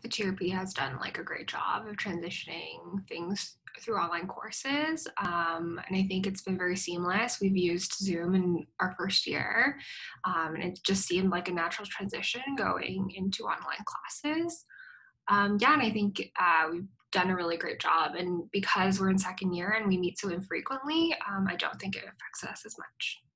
the TRP has done like a great job of transitioning things through online courses. And I think it's been very seamless. We've used Zoom in our first year, and it just seemed like a natural transition going into online classes. Yeah, and I think we've done a really great job. And because we're in second year and we meet so infrequently, I don't think it affects us as much.